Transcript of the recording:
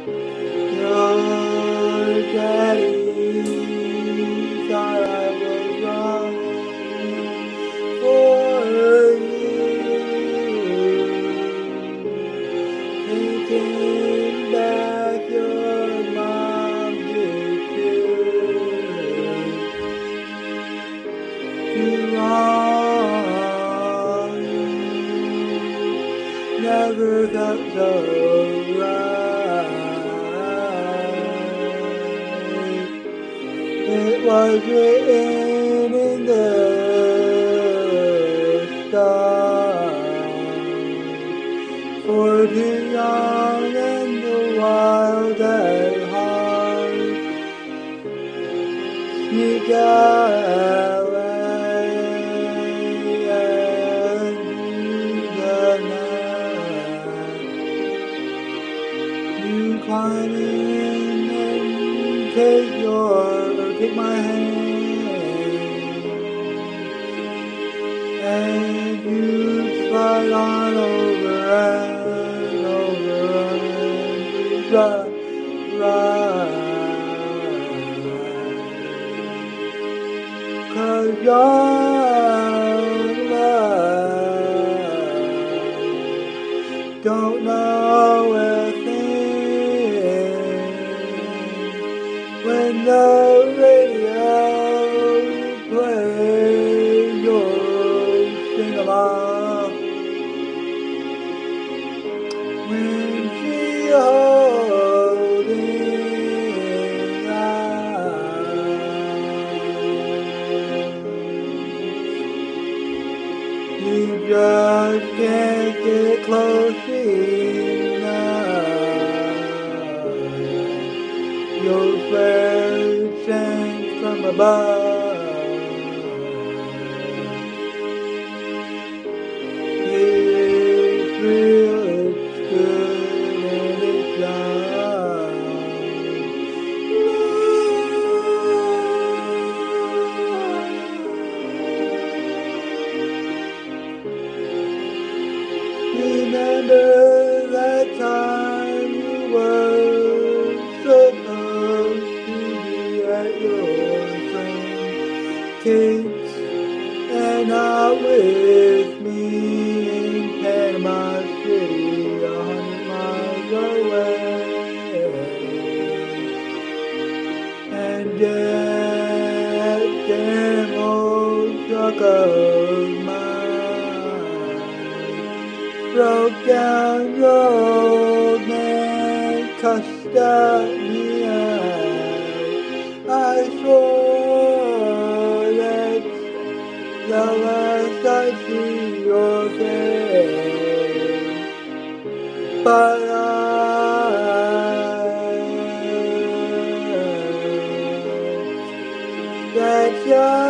Your daddy thought I was wrong for you. Taking back your mom did too wrong. Never felt so right. It was written in the stars, for too young and wild at heart, sneak away into the night. You climb in and take my hand, and you slide on over and over and ride. 'Cause your love don't know a thing when the radio plays your sing-along. When she holding eyes, you just can't get close enough. Your flare sends from above. It's real, it's good, and it's young. Remember that time you were supposed to be at your friend Kate's and not with me in Panama City, 100 miles away. And that damn old truck of mine broke down your old man, cussed me out. I swore that's the last I'd see your face, but that's your